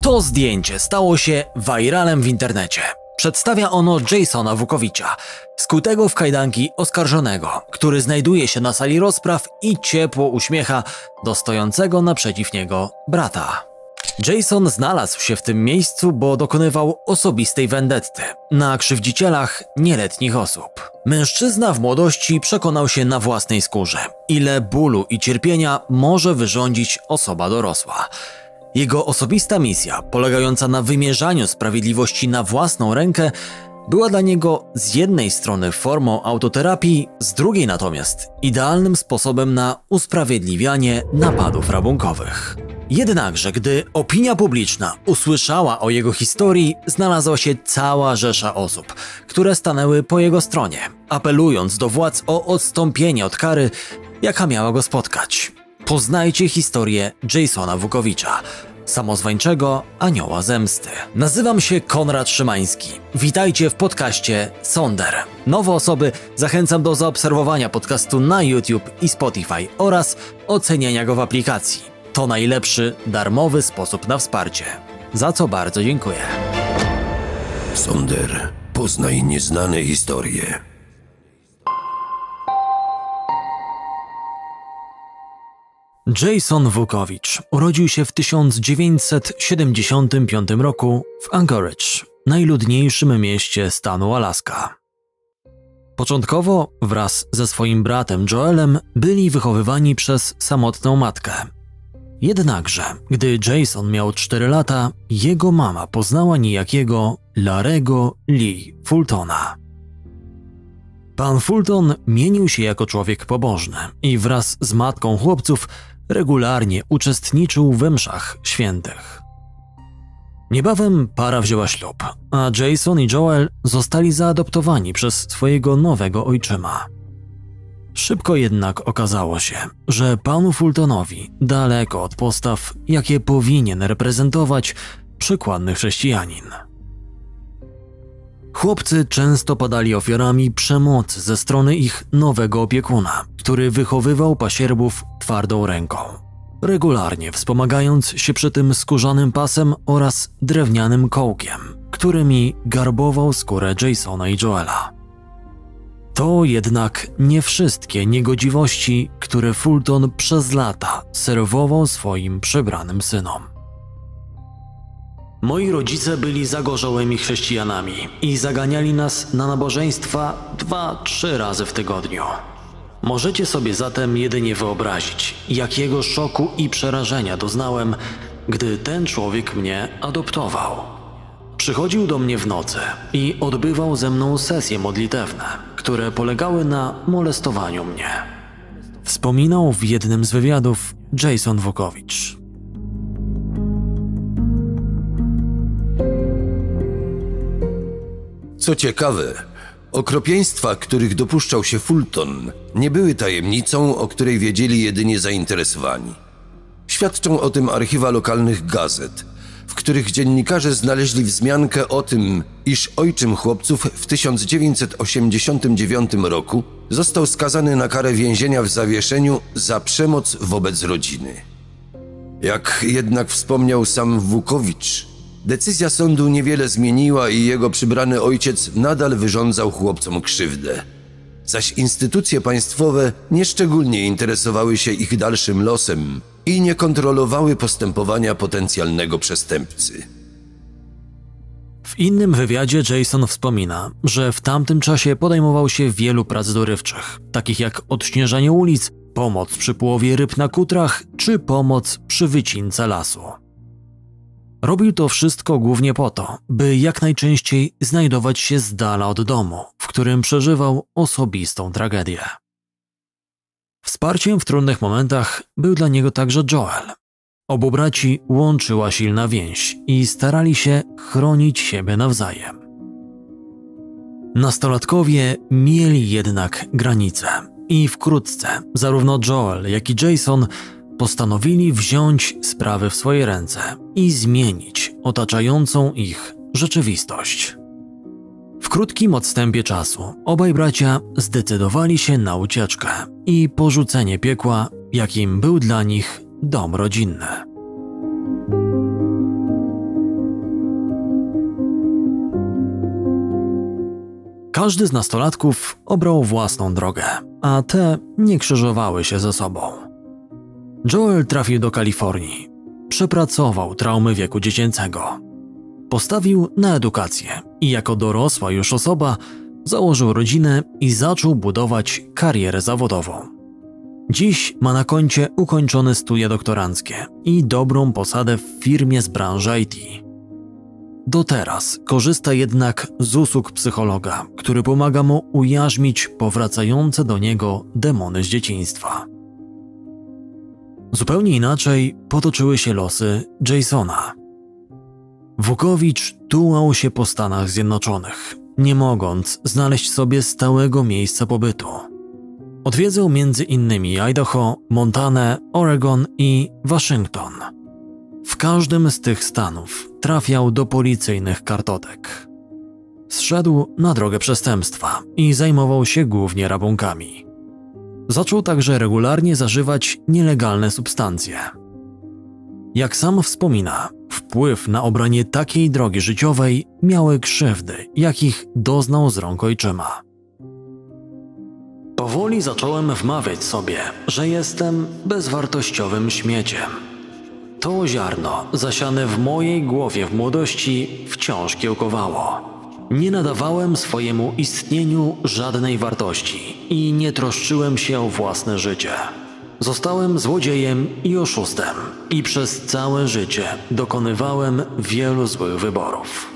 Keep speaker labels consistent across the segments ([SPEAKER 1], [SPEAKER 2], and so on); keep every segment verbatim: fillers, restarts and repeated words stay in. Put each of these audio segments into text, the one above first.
[SPEAKER 1] To zdjęcie stało się viralem w internecie. Przedstawia ono Jasona Wukowicza, skutego w kajdanki oskarżonego, który znajduje się na sali rozpraw i ciepło uśmiecha do stojącego naprzeciw niego brata. Jason znalazł się w tym miejscu, bo dokonywał osobistej wendetty na krzywdzicielach nieletnich osób. Mężczyzna w młodości przekonał się na własnej skórze, ile bólu i cierpienia może wyrządzić osoba dorosła. Jego osobista misja, polegająca na wymierzaniu sprawiedliwości na własną rękę, była dla niego z jednej strony formą autoterapii, z drugiej natomiast idealnym sposobem na usprawiedliwianie napadów rabunkowych. Jednakże, gdy opinia publiczna usłyszała o jego historii, znalazła się cała rzesza osób, które stanęły po jego stronie, apelując do władz o odstąpienie od kary, jaka miała go spotkać. Poznajcie historię Jasona Wukowicza, samozwańczego anioła zemsty. Nazywam się Konrad Szymański. Witajcie w podcaście Sonder. Nowe osoby zachęcam do zaobserwowania podcastu na YouTube i Spotify oraz oceniania go w aplikacji. To najlepszy, darmowy sposób na wsparcie. Za co bardzo dziękuję.
[SPEAKER 2] Sonder. Poznaj nieznane historie.
[SPEAKER 1] Jason Wukowicz urodził się w tysiąc dziewięćset siedemdziesiątym piątym roku w Anchorage, najludniejszym mieście stanu Alaska. Początkowo wraz ze swoim bratem Joelem byli wychowywani przez samotną matkę. Jednakże, gdy Jason miał cztery lata, jego mama poznała niejakiego Larry'ego Lee Fultona. Pan Fulton mienił się jako człowiek pobożny i wraz z matką chłopców regularnie uczestniczył w mszach świętych. Niebawem para wzięła ślub, a Jason i Joel zostali zaadoptowani przez swojego nowego ojczyma. Szybko jednak okazało się, że panu Fultonowi daleko od postaw, jakie powinien reprezentować przykładny chrześcijanin. Chłopcy często padali ofiarami przemocy ze strony ich nowego opiekuna, który wychowywał pasierbów twardą ręką, regularnie wspomagając się przy tym skórzanym pasem oraz drewnianym kołkiem, którymi garbował skórę Jasona i Joela. To jednak nie wszystkie niegodziwości, które Fulton przez lata serwował swoim przebranym synom. Moi rodzice byli zagorzałymi chrześcijanami i zaganiali nas na nabożeństwa dwa, trzy razy w tygodniu. Możecie sobie zatem jedynie wyobrazić, jakiego szoku i przerażenia doznałem, gdy ten człowiek mnie adoptował. Przychodził do mnie w nocy i odbywał ze mną sesje modlitewne, które polegały na molestowaniu mnie. Wspominał w jednym z wywiadów Jason Wukowicz.
[SPEAKER 2] Co ciekawe, okropieństwa, których dopuszczał się Fulton, nie były tajemnicą, o której wiedzieli jedynie zainteresowani. Świadczą o tym archiwa lokalnych gazet, w których dziennikarze znaleźli wzmiankę o tym, iż ojczym chłopców w tysiąc dziewięćset osiemdziesiątym dziewiątym roku został skazany na karę więzienia w zawieszeniu za przemoc wobec rodziny. Jak jednak wspomniał sam Wukowicz, decyzja sądu niewiele zmieniła i jego przybrany ojciec nadal wyrządzał chłopcom krzywdę. Zaś instytucje państwowe nieszczególnie interesowały się ich dalszym losem i nie kontrolowały postępowania potencjalnego przestępcy.
[SPEAKER 1] W innym wywiadzie Jason wspomina, że w tamtym czasie podejmował się wielu prac dorywczych, takich jak odśnieżanie ulic, pomoc przy połowie ryb na kutrach czy pomoc przy wycince lasu. Robił to wszystko głównie po to, by jak najczęściej znajdować się z dala od domu, w którym przeżywał osobistą tragedię. Wsparciem w trudnych momentach był dla niego także Joel. Obu braci łączyła silna więź i starali się chronić siebie nawzajem. Nastolatkowie mieli jednak granice i wkrótce zarówno Joel, jak i Jason postanowili wziąć sprawy w swoje ręce i zmienić otaczającą ich rzeczywistość. W krótkim odstępie czasu obaj bracia zdecydowali się na ucieczkę i porzucenie piekła, jakim był dla nich dom rodzinny. Każdy z nastolatków obrał własną drogę, a te nie krzyżowały się ze sobą. Joel trafił do Kalifornii. Przepracował traumy wieku dziecięcego. Postawił na edukację i jako dorosła już osoba założył rodzinę i zaczął budować karierę zawodową. Dziś ma na koncie ukończone studia doktoranckie i dobrą posadę w firmie z branży I T. Do teraz korzysta jednak z usług psychologa, który pomaga mu ujarzmić powracające do niego demony z dzieciństwa. Zupełnie inaczej potoczyły się losy Jasona. Wukowicz tułał się po Stanach Zjednoczonych, nie mogąc znaleźć sobie stałego miejsca pobytu. Odwiedzał między innymi Idaho, Montanę, Oregon i Waszyngton. W każdym z tych stanów trafiał do policyjnych kartotek. Zszedł na drogę przestępstwa i zajmował się głównie rabunkami. Zaczął także regularnie zażywać nielegalne substancje. Jak sam wspomina, wpływ na obranie takiej drogi życiowej miały krzywdy, jakich doznał z rąk ojczyma. Powoli zacząłem wmawiać sobie, że jestem bezwartościowym śmieciem. To ziarno zasiane w mojej głowie w młodości wciąż kiełkowało. Nie nadawałem swojemu istnieniu żadnej wartości i nie troszczyłem się o własne życie. Zostałem złodziejem i oszustem i przez całe życie dokonywałem wielu złych wyborów.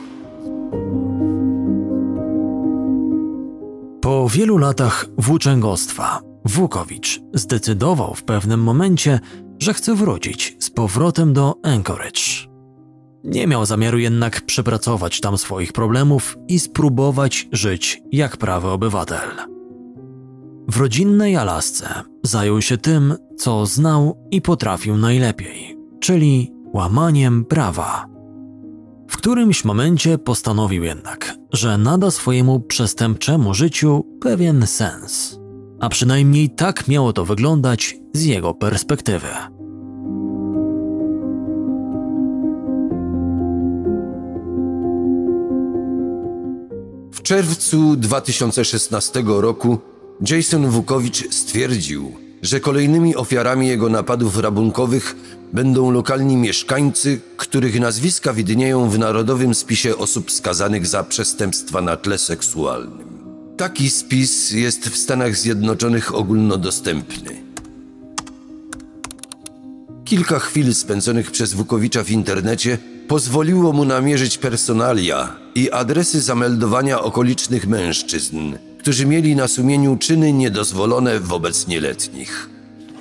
[SPEAKER 1] Po wielu latach włóczęgostwa Wukowicz zdecydował w pewnym momencie, że chce wrócić z powrotem do Anchorage. Nie miał zamiaru jednak przepracować tam swoich problemów i spróbować żyć jak prawy obywatel. W rodzinnej Alasce zajął się tym, co znał i potrafił najlepiej, czyli łamaniem prawa. W którymś momencie postanowił jednak, że nada swojemu przestępczemu życiu pewien sens, a przynajmniej tak miało to wyglądać z jego perspektywy.
[SPEAKER 2] W czerwcu dwa tysiące szesnastego roku Jason Wukowicz stwierdził, że kolejnymi ofiarami jego napadów rabunkowych będą lokalni mieszkańcy, których nazwiska widnieją w Narodowym Spisie Osób Skazanych za Przestępstwa na tle seksualnym. Taki spis jest w Stanach Zjednoczonych ogólnodostępny. Kilka chwil spędzonych przez Wukowicza w internecie pozwoliło mu namierzyć personalia i adresy zameldowania okolicznych mężczyzn, którzy mieli na sumieniu czyny niedozwolone wobec nieletnich.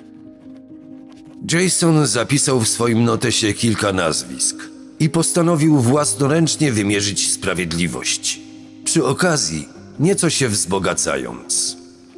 [SPEAKER 2] Jason zapisał w swoim notesie kilka nazwisk i postanowił własnoręcznie wymierzyć sprawiedliwość, przy okazji nieco się wzbogacając.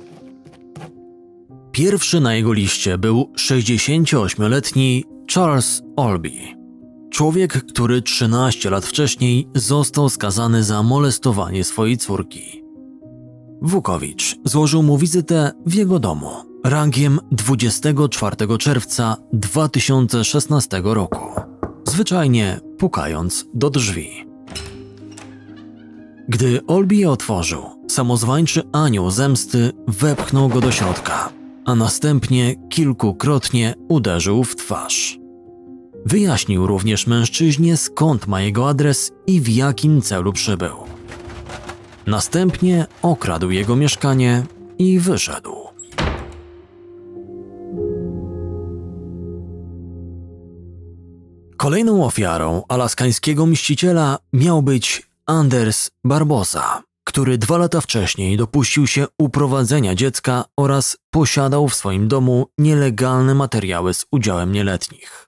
[SPEAKER 1] Pierwszy na jego liście był sześćdziesięcioośmioletni Charles Olby. Człowiek, który trzynaście lat wcześniej został skazany za molestowanie swojej córki. Wukowicz złożył mu wizytę w jego domu rankiem dwudziestego czwartego czerwca dwa tysiące szesnastego roku, zwyczajnie pukając do drzwi. Gdy Olby je otworzył, samozwańczy anioł zemsty wepchnął go do środka, a następnie kilkukrotnie uderzył w twarz. Wyjaśnił również mężczyźnie, skąd ma jego adres i w jakim celu przybył. Następnie okradł jego mieszkanie i wyszedł. Kolejną ofiarą alaskańskiego mściciela miał być Anders Barbosa, który dwa lata wcześniej dopuścił się uprowadzenia dziecka oraz posiadał w swoim domu nielegalne materiały z udziałem nieletnich.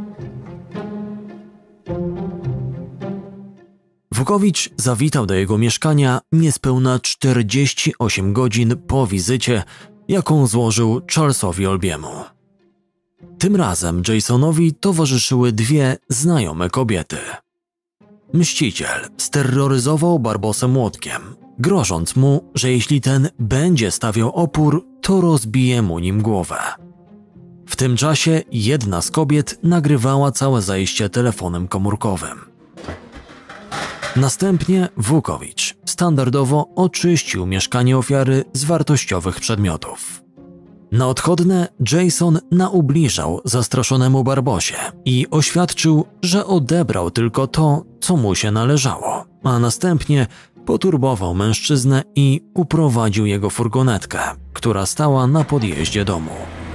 [SPEAKER 1] Wukowicz zawitał do jego mieszkania niespełna czterdzieści osiem godzin po wizycie, jaką złożył Charlesowi Olbiemu. Tym razem Jasonowi towarzyszyły dwie znajome kobiety. Mściciel steroryzował Barbosę młotkiem, grożąc mu, że jeśli ten będzie stawiał opór, to rozbije mu nim głowę. W tym czasie jedna z kobiet nagrywała całe zajście telefonem komórkowym. Następnie Wukowicz standardowo oczyścił mieszkanie ofiary z wartościowych przedmiotów. Na odchodne Jason naubliżał zastraszonemu Barbosie i oświadczył, że odebrał tylko to, co mu się należało, a następnie poturbował mężczyznę i uprowadził jego furgonetkę, która stała na podjeździe domu.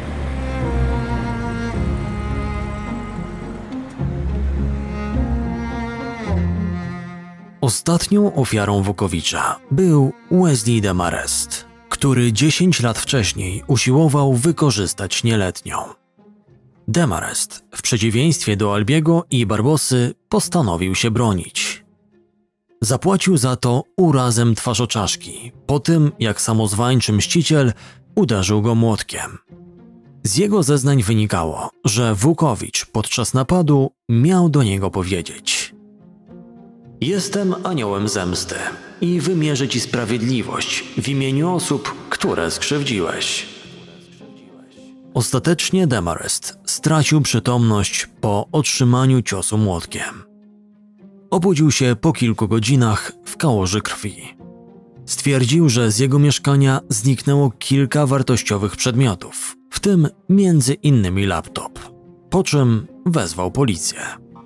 [SPEAKER 1] Ostatnią ofiarą Wukowicza był Wesley Demarest, który dziesięć lat wcześniej usiłował wykorzystać nieletnią. Demarest, w przeciwieństwie do Albiego i Barbosy, postanowił się bronić. Zapłacił za to urazem twarzoczaszki, po tym jak samozwańczy mściciel uderzył go młotkiem. Z jego zeznań wynikało, że Wukowicz podczas napadu miał do niego powiedzieć: „Jestem aniołem zemsty i wymierzę ci sprawiedliwość w imieniu osób, które skrzywdziłeś”. Ostatecznie Demarest stracił przytomność po otrzymaniu ciosu młotkiem. Obudził się po kilku godzinach w kałuży krwi. Stwierdził, że z jego mieszkania zniknęło kilka wartościowych przedmiotów, w tym między innymi laptop, po czym wezwał policję.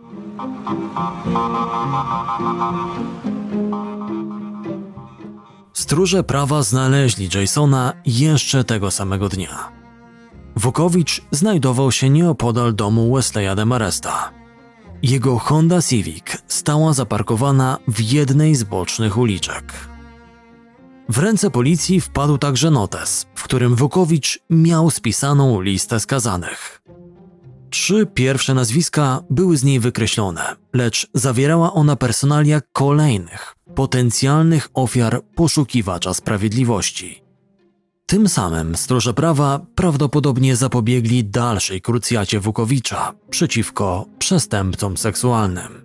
[SPEAKER 1] Stróże prawa znaleźli Jasona jeszcze tego samego dnia. Wukowicz znajdował się nieopodal domu Wesleya Demaresta. Jego Honda Civic stała zaparkowana w jednej z bocznych uliczek. W ręce policji wpadł także notes, w którym Wukowicz miał spisaną listę skazanych. Trzy pierwsze nazwiska były z niej wykreślone, lecz zawierała ona personalia kolejnych, potencjalnych ofiar poszukiwacza sprawiedliwości. Tym samym stróże prawa prawdopodobnie zapobiegli dalszej krucjacie Wukowicza przeciwko przestępcom seksualnym.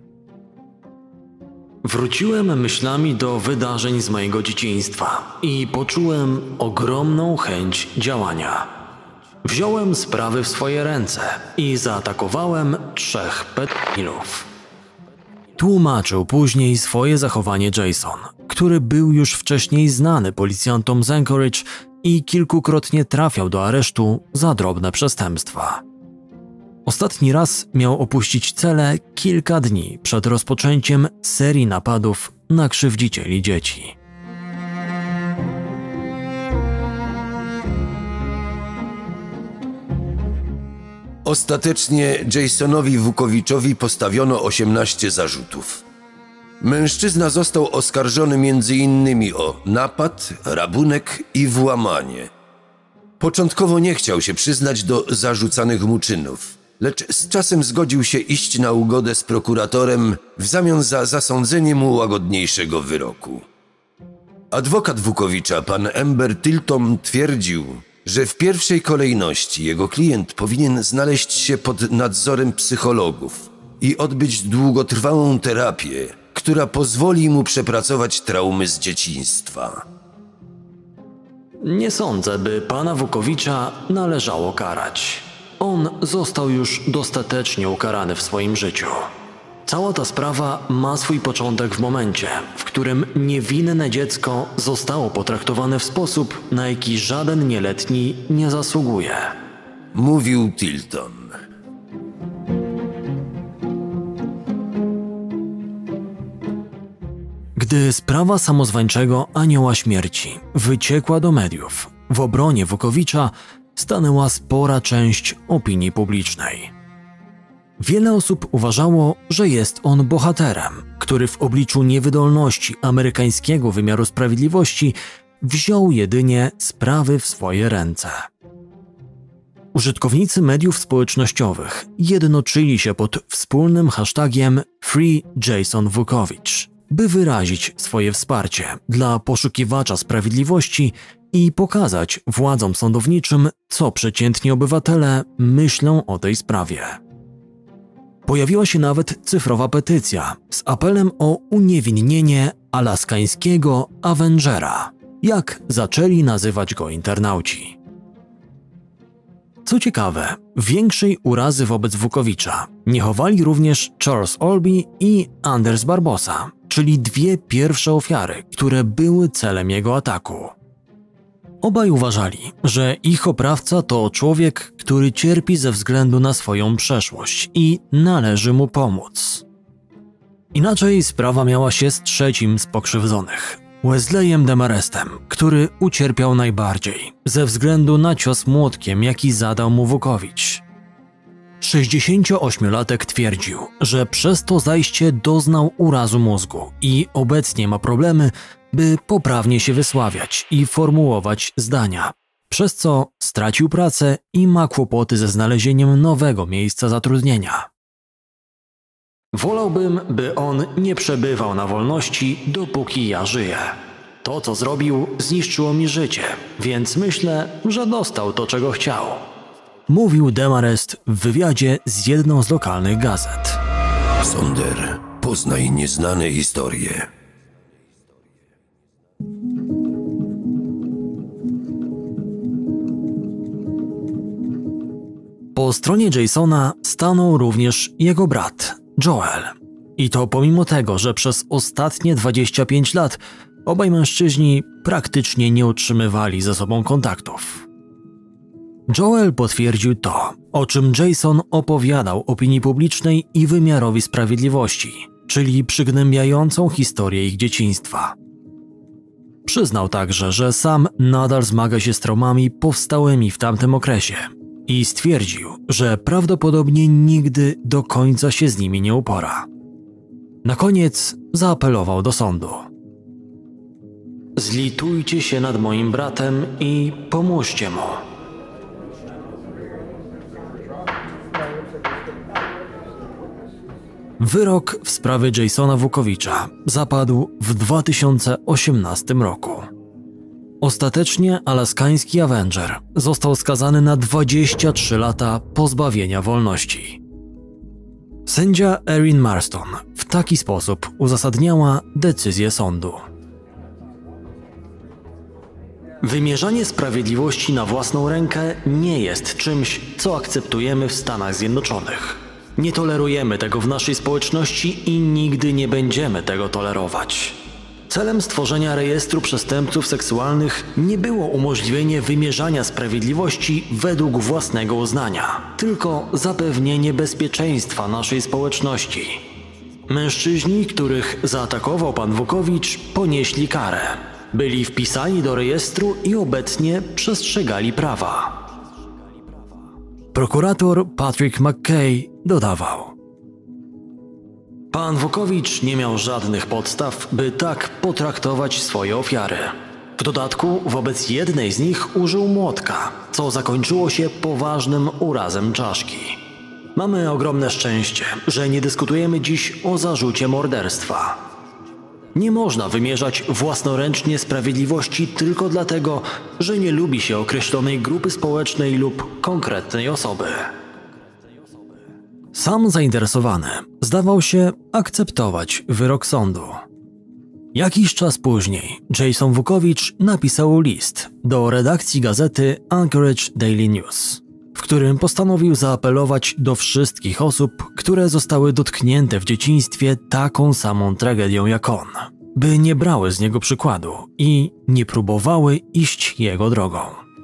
[SPEAKER 1] Wróciłem myślami do wydarzeń z mojego dzieciństwa i poczułem ogromną chęć działania. Wziąłem sprawy w swoje ręce i zaatakowałem trzech pedofilów. Tłumaczył później swoje zachowanie Jason, który był już wcześniej znany policjantom z Anchorage i kilkukrotnie trafiał do aresztu za drobne przestępstwa. Ostatni raz miał opuścić celę kilka dni przed rozpoczęciem serii napadów na krzywdzicieli dzieci.
[SPEAKER 2] Ostatecznie Jasonowi Wukowiczowi postawiono osiemnaście zarzutów. Mężczyzna został oskarżony między innymi o napad, rabunek i włamanie. Początkowo nie chciał się przyznać do zarzucanych mu czynów, lecz z czasem zgodził się iść na ugodę z prokuratorem w zamian za zasądzenie mu łagodniejszego wyroku. Adwokat Wukowicza, pan Amber Tilton, twierdził, że w pierwszej kolejności jego klient powinien znaleźć się pod nadzorem psychologów i odbyć długotrwałą terapię, która pozwoli mu przepracować traumy z dzieciństwa.
[SPEAKER 1] Nie sądzę, by pana Wukowicza należało karać. On został już dostatecznie ukarany w swoim życiu. Cała ta sprawa ma swój początek w momencie, w którym niewinne dziecko zostało potraktowane w sposób, na jaki żaden nieletni nie zasługuje.
[SPEAKER 2] Mówił Tilton.
[SPEAKER 1] Gdy sprawa samozwańczego Anioła Śmierci wyciekła do mediów, w obronie Wukowicza stanęła spora część opinii publicznej. Wiele osób uważało, że jest on bohaterem, który w obliczu niewydolności amerykańskiego wymiaru sprawiedliwości wziął jedynie sprawy w swoje ręce. Użytkownicy mediów społecznościowych jednoczyli się pod wspólnym hashtagiem Free Jason Wukowicz, by wyrazić swoje wsparcie dla poszukiwacza sprawiedliwości i pokazać władzom sądowniczym, co przeciętni obywatele myślą o tej sprawie. Pojawiła się nawet cyfrowa petycja z apelem o uniewinnienie alaskańskiego Avengera, jak zaczęli nazywać go internauci. Co ciekawe, większej urazy wobec Wukowicza nie chowali również Charles Olby i Anders Barbosa, czyli dwie pierwsze ofiary, które były celem jego ataku. Obaj uważali, że ich oprawca to człowiek, który cierpi ze względu na swoją przeszłość i należy mu pomóc. Inaczej sprawa miała się z trzecim z pokrzywdzonych, Wesleyem Demarestem, który ucierpiał najbardziej ze względu na cios młotkiem, jaki zadał mu Wukowicz. sześćdziesięcioośmiolatek twierdził, że przez to zajście doznał urazu mózgu i obecnie ma problemy, by poprawnie się wysławiać i formułować zdania, przez co stracił pracę i ma kłopoty ze znalezieniem nowego miejsca zatrudnienia. Wolałbym, by on nie przebywał na wolności, dopóki ja żyję. To, co zrobił, zniszczyło mi życie, więc myślę, że dostał to, czego chciał. Mówił Demarest w wywiadzie z jedną z lokalnych gazet.
[SPEAKER 2] Sonder, poznaj nieznane historie.
[SPEAKER 1] Po stronie Jasona stanął również jego brat, Joel. I to pomimo tego, że przez ostatnie dwadzieścia pięć lat obaj mężczyźni praktycznie nie utrzymywali ze sobą kontaktów. Joel potwierdził to, o czym Jason opowiadał opinii publicznej i wymiarowi sprawiedliwości, czyli przygnębiającą historię ich dzieciństwa. Przyznał także, że sam nadal zmaga się z traumami powstałymi w tamtym okresie i stwierdził, że prawdopodobnie nigdy do końca się z nimi nie upora. Na koniec zaapelował do sądu. Zlitujcie się nad moim bratem i pomóżcie mu. Wyrok w sprawie Jasona Wukowicza zapadł w dwa tysiące osiemnastym roku. Ostatecznie alaskański Avenger został skazany na dwadzieścia trzy lata pozbawienia wolności. Sędzia Erin Marston w taki sposób uzasadniała decyzję sądu. Wymierzanie sprawiedliwości na własną rękę nie jest czymś, co akceptujemy w Stanach Zjednoczonych. Nie tolerujemy tego w naszej społeczności i nigdy nie będziemy tego tolerować. Celem stworzenia rejestru przestępców seksualnych nie było umożliwienie wymierzania sprawiedliwości według własnego uznania, tylko zapewnienie bezpieczeństwa naszej społeczności. Mężczyźni, których zaatakował pan Wukowicz, ponieśli karę. Byli wpisani do rejestru i obecnie przestrzegali prawa. Prokurator Patrick McKay dodawał: Pan Wukowicz nie miał żadnych podstaw, by tak potraktować swoje ofiary. W dodatku wobec jednej z nich użył młotka, co zakończyło się poważnym urazem czaszki. Mamy ogromne szczęście, że nie dyskutujemy dziś o zarzucie morderstwa. Nie można wymierzać własnoręcznie sprawiedliwości tylko dlatego, że nie lubi się określonej grupy społecznej lub konkretnej osoby. Sam zainteresowany zdawał się akceptować wyrok sądu. Jakiś czas później Jason Wukowicz napisał list do redakcji gazety Anchorage Daily News, w którym postanowił zaapelować do wszystkich osób, które zostały dotknięte w dzieciństwie taką samą tragedią jak on, by nie brały z niego przykładu i nie próbowały iść jego drogą.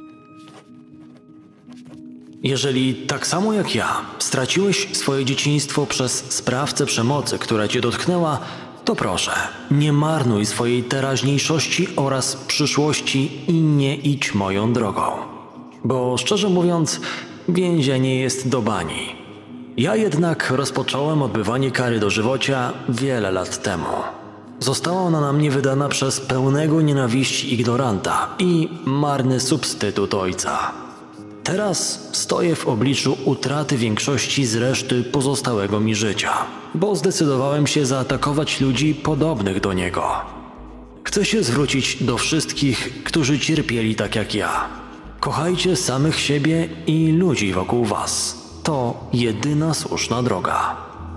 [SPEAKER 1] Jeżeli tak samo jak ja straciłeś swoje dzieciństwo przez sprawcę przemocy, która cię dotknęła, to proszę, nie marnuj swojej teraźniejszości oraz przyszłości i nie idź moją drogą. Bo szczerze mówiąc, więzienie jest do bani. Ja jednak rozpocząłem odbywanie kary dożywocia wiele lat temu. Została ona na mnie wydana przez pełnego nienawiści ignoranta i marny substytut ojca. Teraz stoję w obliczu utraty większości z reszty pozostałego mi życia, bo zdecydowałem się zaatakować ludzi podobnych do niego. Chcę się zwrócić do wszystkich, którzy cierpieli tak jak ja. Kochajcie samych siebie i ludzi wokół was. To jedyna słuszna droga.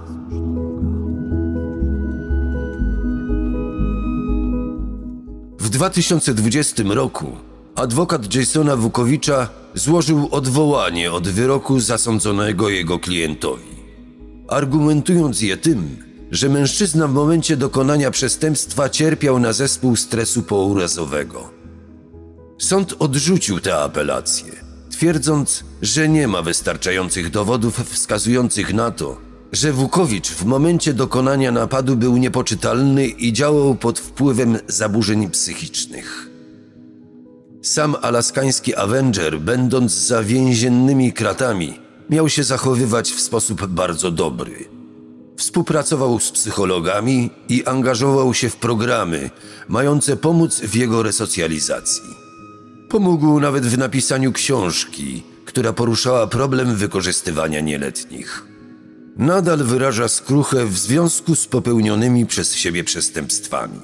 [SPEAKER 2] W dwa tysiące dwudziestym roku adwokat Jasona Wukowicza złożył odwołanie od wyroku zasądzonego jego klientowi, argumentując je tym, że mężczyzna w momencie dokonania przestępstwa cierpiał na zespół stresu pourazowego. Sąd odrzucił tę apelację, twierdząc, że nie ma wystarczających dowodów wskazujących na to, że Wukowicz w momencie dokonania napadu był niepoczytalny i działał pod wpływem zaburzeń psychicznych. Sam alaskański Avenger, będąc za więziennymi kratami, miał się zachowywać w sposób bardzo dobry. Współpracował z psychologami i angażował się w programy mające pomóc w jego resocjalizacji. Pomógł nawet w napisaniu książki, która poruszała problem wykorzystywania nieletnich. Nadal wyraża skruchę w związku z popełnionymi przez siebie przestępstwami.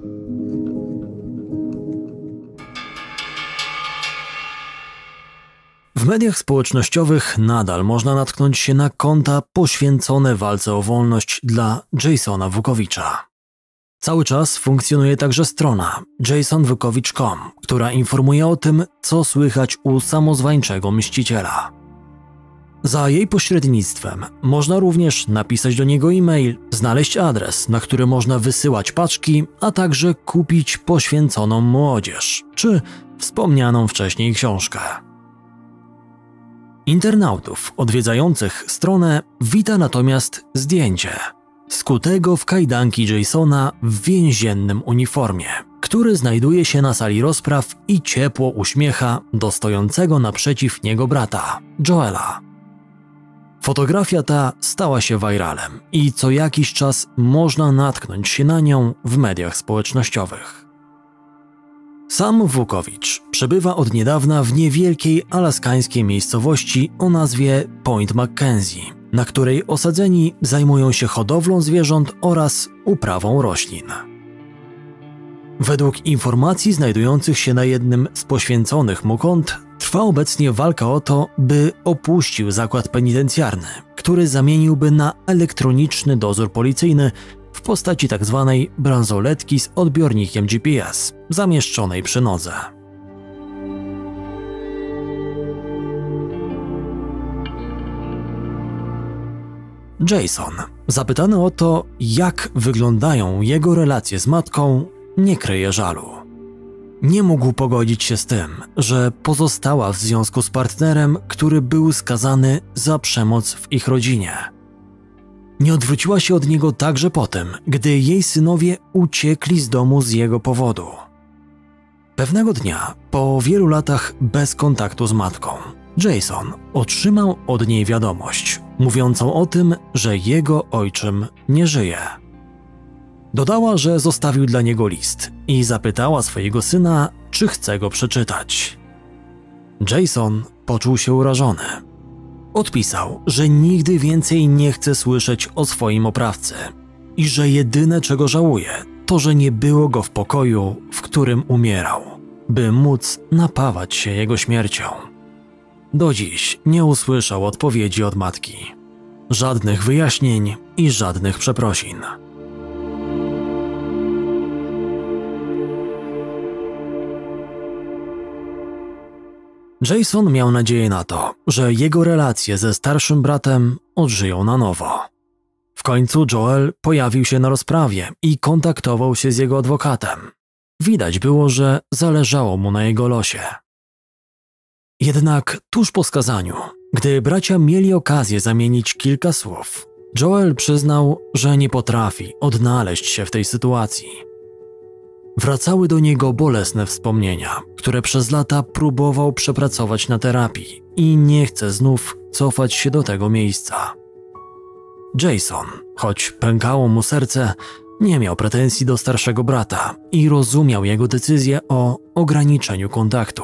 [SPEAKER 1] W mediach społecznościowych nadal można natknąć się na konta poświęcone walce o wolność dla Jasona Wukowicza. Cały czas funkcjonuje także strona jason wukowicz kropka com, która informuje o tym, co słychać u samozwańczego mściciela. Za jej pośrednictwem można również napisać do niego e-mail, znaleźć adres, na który można wysyłać paczki, a także kupić poświęconą mu odzież, czy wspomnianą wcześniej książkę. Internautów odwiedzających stronę wita natomiast zdjęcie skutego w kajdanki Jasona w więziennym uniformie, który znajduje się na sali rozpraw i ciepło uśmiecha do stojącego naprzeciw niego brata, Joela. Fotografia ta stała się viralem i co jakiś czas można natknąć się na nią w mediach społecznościowych. Sam Wukowicz przebywa od niedawna w niewielkiej alaskańskiej miejscowości o nazwie Point Mackenzie, na której osadzeni zajmują się hodowlą zwierząt oraz uprawą roślin. Według informacji znajdujących się na jednym z poświęconych mu kont, trwa obecnie walka o to, by opuścił zakład penitencjarny, który zamieniłby na elektroniczny dozór policyjny w postaci tzw. bransoletki z odbiornikiem G P S, zamieszczonej przy nodze. Jason, zapytany o to, jak wyglądają jego relacje z matką, nie kryje żalu. Nie mógł pogodzić się z tym, że pozostała w związku z partnerem, który był skazany za przemoc w ich rodzinie. Nie odwróciła się od niego także po tym, gdy jej synowie uciekli z domu z jego powodu. Pewnego dnia, po wielu latach bez kontaktu z matką, Jason otrzymał od niej wiadomość, mówiącą o tym, że jego ojczym nie żyje. Dodała, że zostawił dla niego list i zapytała swojego syna, czy chce go przeczytać. Jason poczuł się urażony. Odpisał, że nigdy więcej nie chce słyszeć o swoim oprawcy i że jedyne, czego żałuje, to, że nie było go w pokoju, w którym umierał, by móc napawać się jego śmiercią. Do dziś nie usłyszał odpowiedzi od matki. Żadnych wyjaśnień i żadnych przeprosin. Jason miał nadzieję na to, że jego relacje ze starszym bratem odżyją na nowo. W końcu Joel pojawił się na rozprawie i kontaktował się z jego adwokatem. Widać było, że zależało mu na jego losie. Jednak tuż po skazaniu, gdy bracia mieli okazję zamienić kilka słów, Joel przyznał, że nie potrafi odnaleźć się w tej sytuacji. Wracały do niego bolesne wspomnienia, które przez lata próbował przepracować na terapii i nie chce znów cofać się do tego miejsca. Jason, choć pękało mu serce, nie miał pretensji do starszego brata i rozumiał jego decyzję o ograniczeniu kontaktu.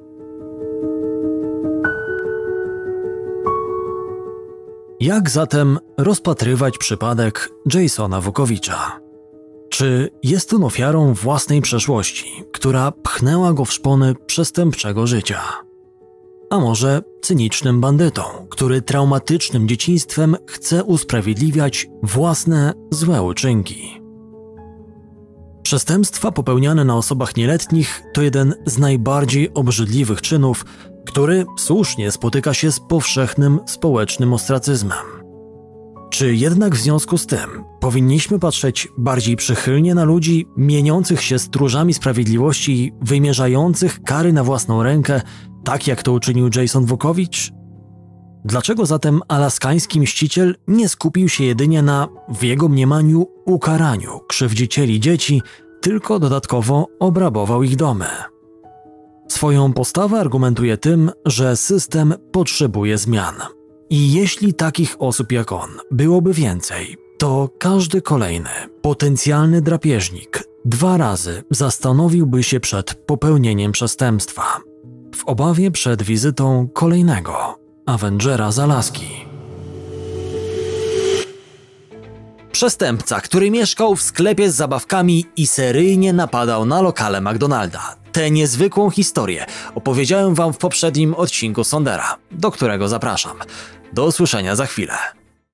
[SPEAKER 1] Jak zatem rozpatrywać przypadek Jasona Wukowicza? Czy jest on ofiarą własnej przeszłości, która pchnęła go w szpony przestępczego życia? A może cynicznym bandytą, który traumatycznym dzieciństwem chce usprawiedliwiać własne złe uczynki? Przestępstwa popełniane na osobach nieletnich to jeden z najbardziej obrzydliwych czynów, który słusznie spotyka się z powszechnym społecznym ostracyzmem. Czy jednak w związku z tym powinniśmy patrzeć bardziej przychylnie na ludzi mieniących się stróżami sprawiedliwości i wymierzających kary na własną rękę, tak jak to uczynił Jason Wukowicz? Dlaczego zatem alaskański mściciel nie skupił się jedynie na, w jego mniemaniu, ukaraniu krzywdzicieli dzieci, tylko dodatkowo obrabował ich domy? Swoją postawę argumentuje tym, że system potrzebuje zmian. I jeśli takich osób jak on byłoby więcej, to każdy kolejny potencjalny drapieżnik dwa razy zastanowiłby się przed popełnieniem przestępstwa, w obawie przed wizytą kolejnego Avengera z Alaski. Przestępca, który mieszkał w sklepie z zabawkami i seryjnie napadał na lokale McDonalda. Tę niezwykłą historię opowiedziałem wam w poprzednim odcinku Sondera, do którego zapraszam. Do usłyszenia za chwilę.